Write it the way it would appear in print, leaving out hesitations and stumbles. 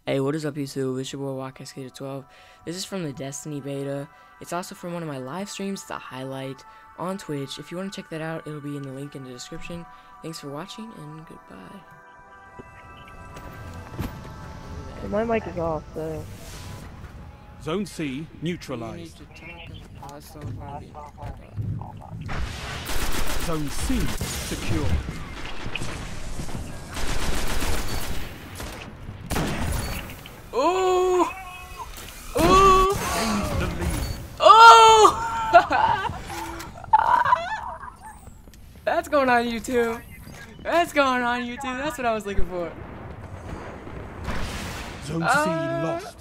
Hey, what is up YouTube? It's your boy WalkCascader12. This is from the Destiny beta. It's also from one of my live streams, the highlight on Twitch. If you want to check that out, it'll be in the link in the description. Thanks for watching and goodbye. My mic is off, so. Zone C neutralized. Zone C secure. Oh! Oh! Oh! That's going on YouTube. That's going on YouTube. That's what I was looking for. Zone C lost.